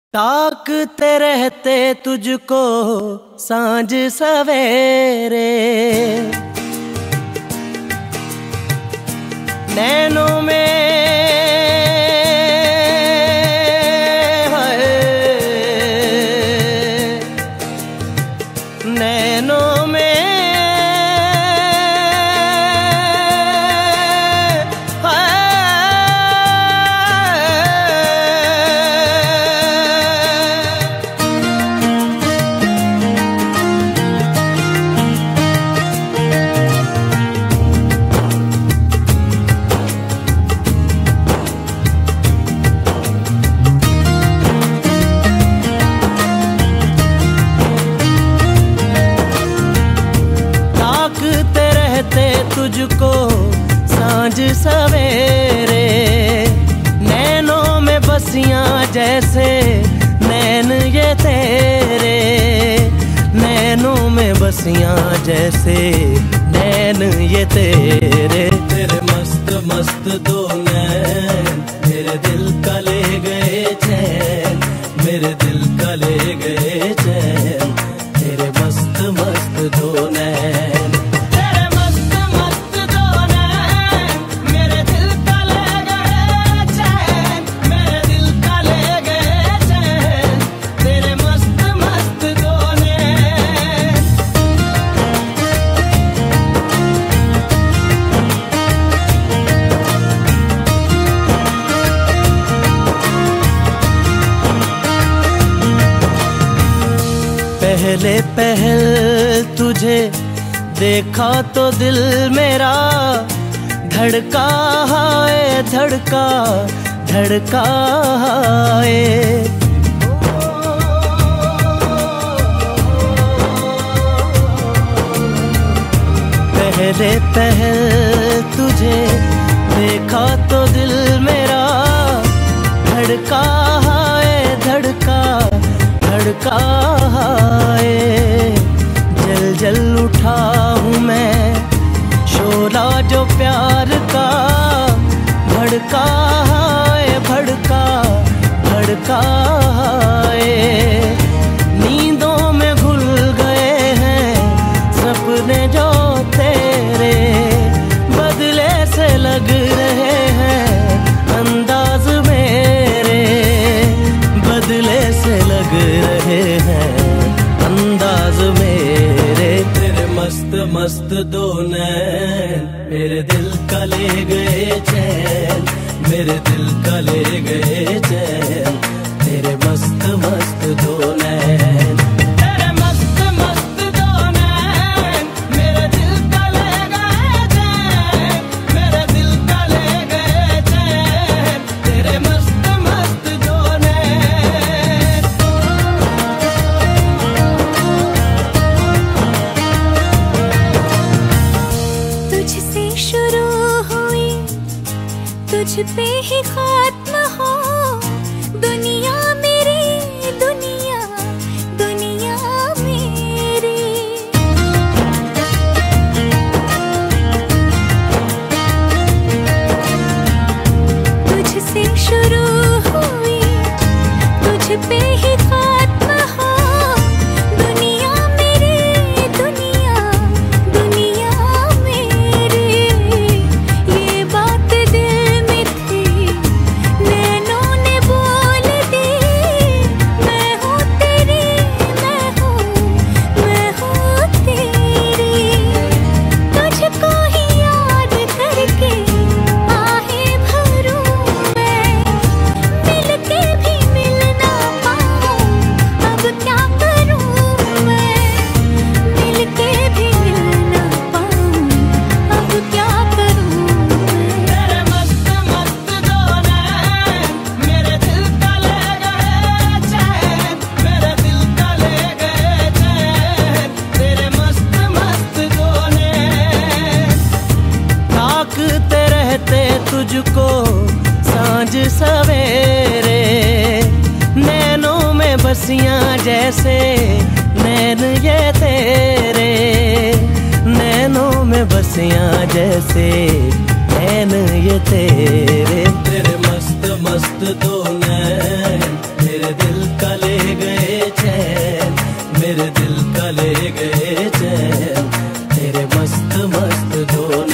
ताकते रहते तुझको सांझ सवेरे, नैनों में नैनों में तुझको सांझ सवेरे, नैनों में बसियां जैसे नैन ये तेरे, नैनों में बसियां जैसे नैन ये तेरे। तेरे मस्त मस्त दो नैन मेरे दिल का ले गए चैन, मेरे दिल का ले गए चैन, तेरे मस्त मस्त दो नैन। पहले पहल तुझे देखा तो दिल मेरा धड़का है, धड़का धड़का है। पहले पहल तुझे देखा तो दिल मेरा धड़का है, धड़का धड़का है। जल जल उठा हूँ मैं शोला जो प्यार का, भड़का है, भड़का भड़का है। नींदों में घुल गए हैं सपने जो तेरे, बदले से लग रहे हैं अंदाज मेरे, बदले से लग रहे हैं अंदाज मेरे। तेरे मस्त मस्त दो नैन मेरे दिल का ले गए चैन, मेरे दिल का ले गए चैन, तेरे मस्त मस्त दो नैन। तुझ पे ही खात्मा हो दुनिया मेरी, दुनिया दुनिया मेरी। तुझसे शुरू हुई तुझ पे ही खात्मा हो दुनिया मेरी, दुनिया दुनिया मेरी। ये बात तुझको सांझ सवेरे, नैनों में बसियां जैसे नैन ये तेरे, नैनों में बसियां जैसे नैन ये तेरे। तेरे मस्त मस्त दो नैन मेरे दिल का मस्त दोनों।